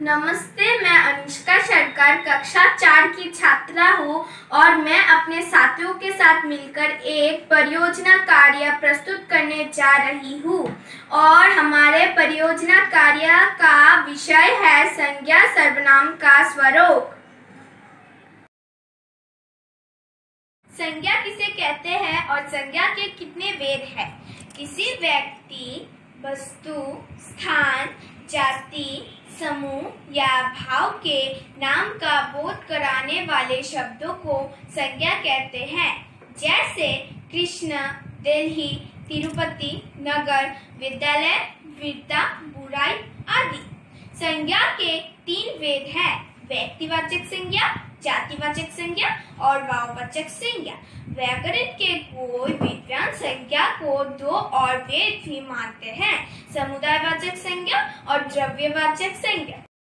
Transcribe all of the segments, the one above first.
नमस्ते, मैं अनुष्का सरकार कक्षा 4 की छात्रा हूँ और मैं अपने साथियों के साथ मिलकर एक परियोजना कार्य प्रस्तुत करने जा रही हूँ और हमारे परियोजना कार्य का विषय है संज्ञा सर्वनाम का स्वरूप। संज्ञा किसे कहते हैं और संज्ञा के कितने भेद हैं? किसी व्यक्ति, वस्तु, स्थान, जाति, समूह या भाव के नाम का बोध कराने वाले शब्दों को संज्ञा कहते हैं, जैसे कृष्ण, दिल्ली, तिरुपति, नगर, विद्यालय, वीरता, बुराई आदि। संज्ञा के 3 भेद हैं: व्यक्तिवाचक संज्ञा, जातिवाचक संज्ञा और भाववाचक संज्ञा। व्याकरण के कोई विद्वान संज्ञा को 2 और भेद भी मानते हैं: समुदायवाचक संज्ञा और द्रव्यवाचक संज्ञा।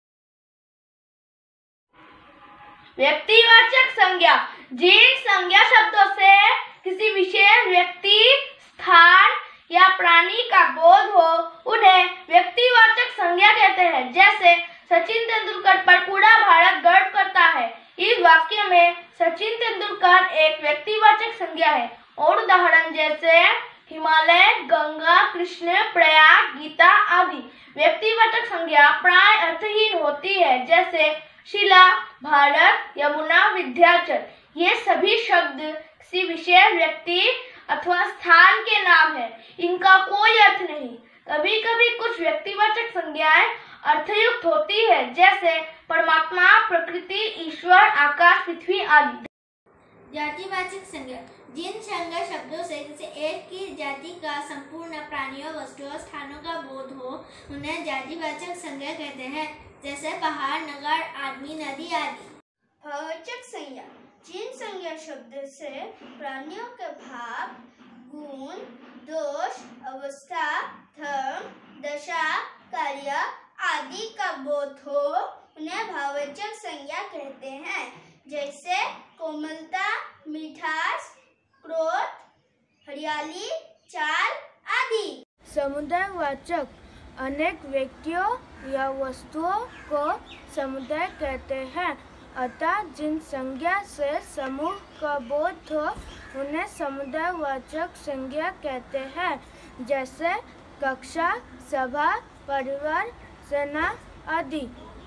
व्यक्तिवाचक संज्ञा जिन संज्ञा शब्दों से किसी विशेष व्यक्ति, स्थान या प्राणी का बोध हो उन्हें व्यक्तिवाचक संज्ञा कहते हैं। जैसे सचिन तेंदुलकर पर पूरा भारत गर्व करता है। इस वाक्य में सचिन तेंदुलकर एक व्यक्तिवाचक संज्ञा है। और उदाहरण जैसे हिमालय, गंगा, कृष्ण, प्रयाग, गीता आदि। व्यक्तिवाचक संज्ञा प्राय अर्थहीन होती है, जैसे शिला, भारत, यमुना, विंध्याचल। ये सभी शब्द किसी विशेष व्यक्ति अथवा स्थान के नाम है, इनका कोई अर्थ नहीं। कभी कभी कुछ व्यक्तिवाचक संज्ञाएं अर्थयुक्त होती है, जैसे परमात्मा, प्रकृति, ईश्वर, आकाश, पृथ्वी आदि। जातिवाचक संज्ञा जिन संज्ञा शब्दों से किसी एक की जाति का संपूर्ण प्राणियों, वस्तुओं, स्थानों का बोध हो उन्हें जातिवाचक संज्ञा कहते हैं, जैसे पहाड़, नगर, आदमी, नदी आदि। भाववाचक संज्ञा जिन संज्ञा शब्द से प्राणियों के भाव, गुण, दोष, अवस्था, धर्म, दशा, कार्य आदि का बोध हो उन्हें भाववाचक संज्ञा कहते हैं, जैसे कोमलता, मिठास, क्रोध, हरियाली, चाल आदि। समुदायवाचक अनेक व्यक्तियों या वस्तुओं को समुदाय कहते हैं, अतः जिन संज्ञा से समूह का बोध हो उन्हें समुदायवाचक संज्ञा कहते हैं, जैसे कक्षा, सभा, परिवार, सेना आदि।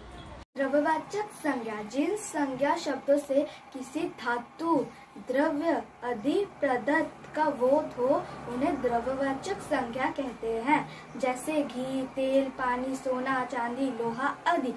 द्रव्यवाचक संज्ञा जिन संज्ञा शब्दों से किसी धातु, द्रव्य आदि पदार्थ का बोध हो उन्हें द्रव्यवाचक संज्ञा कहते हैं, जैसे घी, तेल, पानी, सोना, चांदी, लोहा आदि।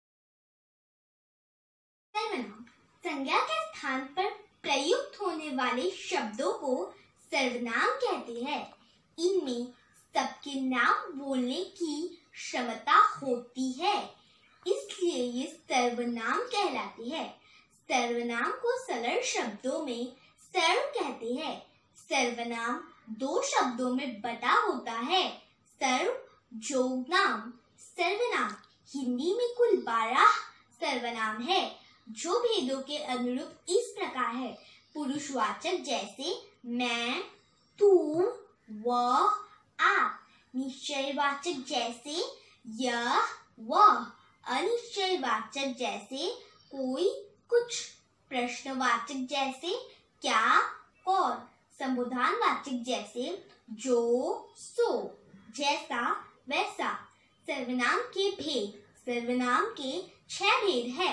संज्ञा के स्थान पर प्रयुक्त होने वाले शब्दों को सर्वनाम कहते हैं। इनमें सबके नाम बोलने की क्षमता होती है, इसलिए ये सर्वनाम कहलाते हैं। सर्वनाम को सरल शब्दों में सर्व कहते हैं। सर्वनाम 2 शब्दों में बटा होता है: सर्व, जोग नाम। सर्वनाम हिंदी में कुल 12 सर्वनाम है, जो भेदों के अनुरूप इस प्रकार है: पुरुषवाचक जैसे मैं, तू, वह, आप। निश्चयवाचक जैसे यह, वह। अनिश्चयवाचक जैसे कोई, कुछ। प्रश्नवाचक जैसे क्या, कौन। संबोधनवाचक जैसे जो, सो, जैसा, वैसा। सर्वनाम के भेद सर्वनाम के 6 भेद है।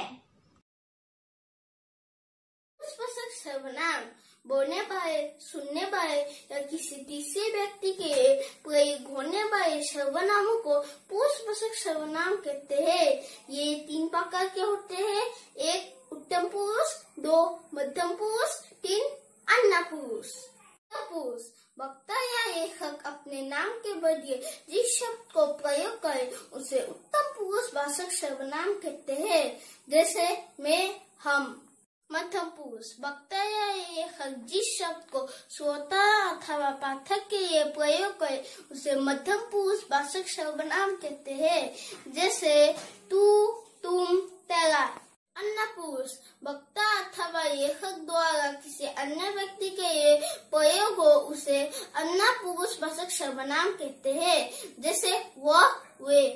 सर्वनाम बोलने वाले, सुनने वाले या किसी तीसरे व्यक्ति के प्रयोग होने वाले सर्वनामों को पुरुषवाचक सर्वनाम कहते हैं। ये 3 प्रकार के होते हैं: 1 उत्तम पुरुष, 2 मध्यम पुरुष, 3 अन्य पुरुष। पुरुष वक्ता या लेखक अपने नाम के बदले जिस शब्द को प्रयोग करे उसे उत्तम पुरुषवाचक सर्वनाम कहते हैं, जैसे मैं, हम। मध्यम पुरुष वक्ता या लेखक जिस शब्द को श्रोता अथवा पाठक के लिए प्रयोग करे उसे मध्यम पुरुषवाचक सर्वनाम कहते हैं, जैसे तू, तुम, तेरा। अन्य पुरुष वक्ता अथवा लेखक द्वारा किसी अन्य व्यक्ति के लिए प्रयोग हो उसे अन्य पुरुषवाचक सर्वनाम कहते हैं, जैसे वह, वे।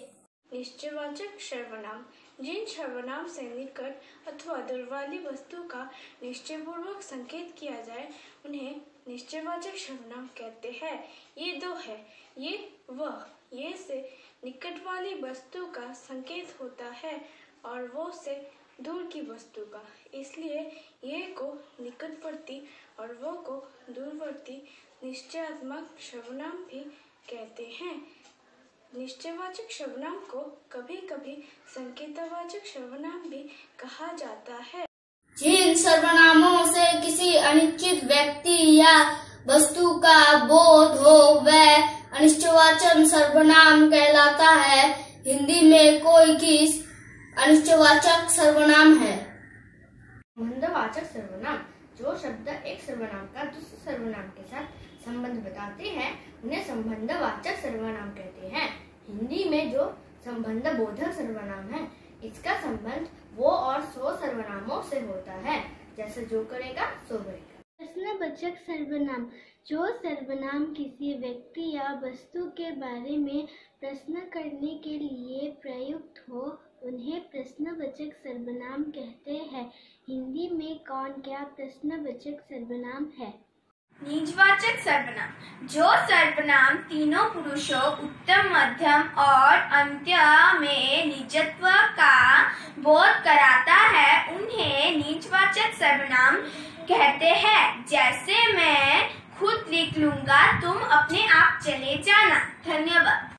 निश्चयवाचक सर्वनाम जिन सर्वनाम से निकट अथवा दूर वाली वस्तु का निश्चयपूर्वक संकेत किया जाए उन्हें निश्चयवाचक सर्वनाम कहते हैं। ये दो है, ये वह, ये से निकट वाली वस्तु का संकेत होता है और वो से दूर की वस्तु का, इसलिए ये को निकटवर्ती और वो को दूरवर्ती निश्चयात्मक सर्वनाम भी कहते हैं। निश्चयवाचक सर्वनाम को कभी कभी संकेतवाचक सर्वनाम भी कहा जाता है। जिन सर्वनामों से किसी अनिश्चित व्यक्ति या वस्तु का बोध हो वह अनिश्चयवाचक सर्वनाम कहलाता है। हिंदी में कोई किस अनिश्चयवाचक सर्वनाम है। संबंधवाचक सर्वनाम जो शब्द एक सर्वनाम का दूसरे सर्वनाम के साथ संबंध बताते हैं उन्हें संबंधवाचक सर्वनाम कहते हैं। हिंदी में जो संबंध बोधक सर्वनाम है इसका संबंध वो और सो सर्वनामों से होता है, जैसे जो करेगा सो बनेगा। प्रश्नवाचक सर्वनाम जो सर्वनाम किसी व्यक्ति या वस्तु के बारे में प्रश्न करने के लिए प्रयुक्त हो उन्हें प्रश्नवाचक सर्वनाम कहते हैं। हिंदी में कौन क्या प्रश्नवाचक सर्वनाम है। निजवाचक सर्वनाम जो सर्वनाम तीनों पुरुषों उत्तम मध्यम और अंत्य में निजत्व का बोध कराता है उन्हें निजवाचक सर्वनाम कहते हैं। जैसे मैं खुद लिख लूंगा, तुम अपने आप चले जाना। धन्यवाद।